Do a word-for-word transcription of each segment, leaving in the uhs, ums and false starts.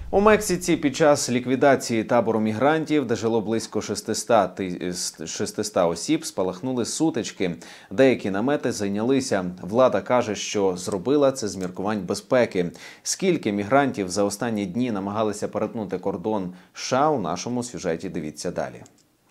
У Мексиці під час ліквідації табору мігрантів, де жило близько шестисот осіб, спалахнули сутички. Деякі намети зайнялися. Влада каже, що зробила це з міркувань безпеки. Скільки мігрантів за останні дні намагалися перетнути кордон США, у нашому сюжеті дивіться далі.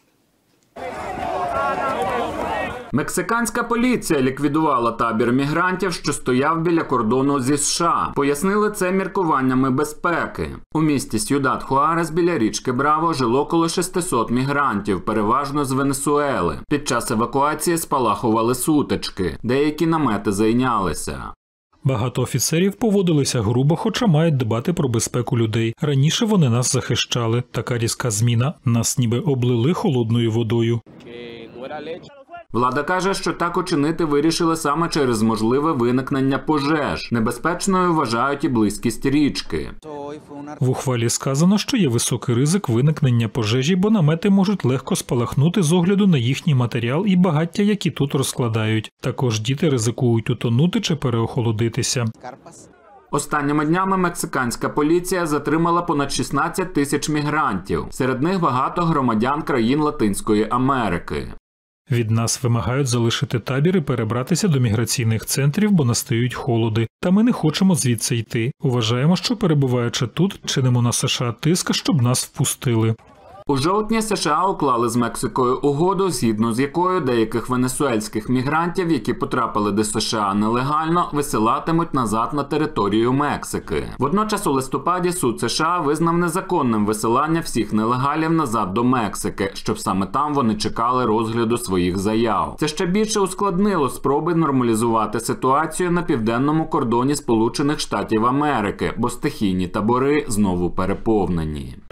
Мексиканська поліція ліквідувала табір мігрантів, що стояв біля кордону зі США. Пояснили це міркуваннями безпеки. У місті Сьюдад-Хуарес біля річки Браво жило коло шестисот мігрантів, переважно з Венесуели. Під час евакуації спалахували сутички. Деякі намети зайнялися. Багато офіцерів поводилися грубо, хоча мають дбати про безпеку людей. Раніше вони нас захищали. Така різка зміна. Нас ніби облили холодною водою. Влада каже, що так учинити вирішили саме через можливе виникнення пожеж. Небезпечною вважають і близькість річки. В ухвалі сказано, що є високий ризик виникнення пожежі, бо намети можуть легко спалахнути з огляду на їхній матеріал і багаття, які тут розкладають. Також діти ризикують утонути чи переохолодитися. Останніми днями мексиканська поліція затримала понад шістнадцять тисяч мігрантів. Серед них багато громадян країн Латинської Америки. Від нас вимагають залишити табір і перебратися до міграційних центрів, бо настають холоди. Та ми не хочемо звідси йти. Вважаємо, що перебуваючи тут, чинимо на США тиск, щоб нас впустили. У жовтні США уклали з Мексикою угоду, згідно з якою деяких венесуельських мігрантів, які потрапили до США нелегально, висилатимуть назад на територію Мексики. Водночас у листопаді суд США визнав незаконним висилання всіх нелегалів назад до Мексики, щоб саме там вони чекали розгляду своїх заяв. Це ще більше ускладнило спроби нормалізувати ситуацію на південному кордоні Сполучених Штатів Америки, бо стихійні табори знову переповнені.